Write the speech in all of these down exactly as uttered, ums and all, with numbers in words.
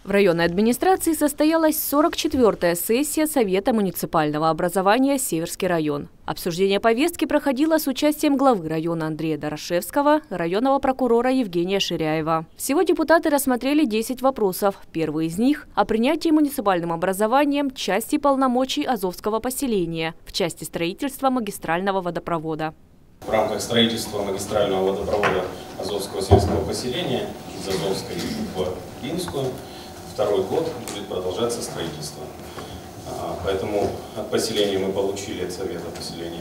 В районной администрации состоялась сорок четвёртая сессия Совета муниципального образования «Северский район». Обсуждение повестки проходило с участием главы района Андрея Дорошевского, районного прокурора Евгения Ширяева. Всего депутаты рассмотрели десять вопросов. Первый из них – о принятии муниципальным образованием части полномочий Азовского поселения в части строительства магистрального водопровода. В рамках строительства магистрального водопровода Азовского сельского поселения из Азовской в Клинскую второй год будет продолжаться строительство. Поэтому от поселения мы получили, от Совета поселения,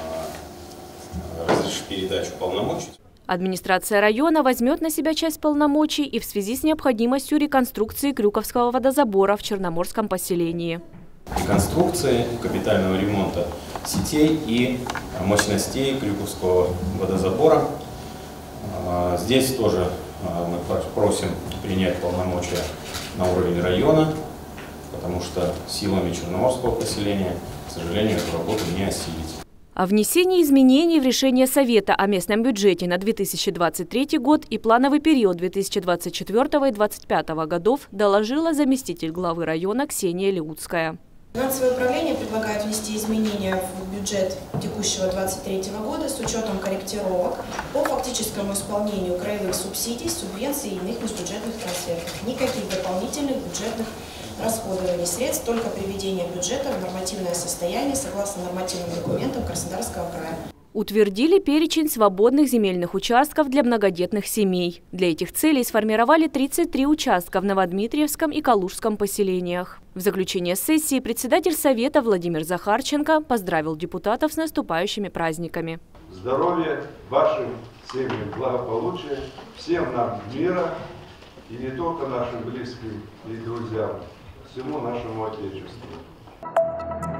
передачу полномочий. Администрация района возьмет на себя часть полномочий и в связи с необходимостью реконструкции Крюковского водозабора в Черноморском поселении. Реконструкции, капитального ремонта сетей и мощностей Крюковского водозабора. Здесь тоже мы просим принять полномочия на уровень района, потому что силами Черноморского поселения, к сожалению, эту работу не осилить. О внесении изменений в решение Совета о местном бюджете на две тысячи двадцать третий год и плановый период две тысячи двадцать четвёртого и две тысячи двадцать пятого годов доложила заместитель главы района Ксения Леуцкая. Финансовое управление предлагает внести изменения в бюджет текущего две тысячи двадцать третьего года с учетом корректировок по фактическому исполнению краевых субсидий, субвенций и иных межбюджетных трансфертов. Никаких дополнительных бюджетных расходований средств, только приведение бюджета в нормативное состояние согласно нормативным документам Краснодарского края. Утвердили перечень свободных земельных участков для многодетных семей. Для этих целей сформировали тридцать три участка в Новодмитриевском и Калужском поселениях. В заключение сессии председатель Совета Владимир Захарченко поздравил депутатов с наступающими праздниками. Здоровья вашим семьям, благополучия, всем нам мира и не только нашим близким и друзьям, всему нашему Отечеству.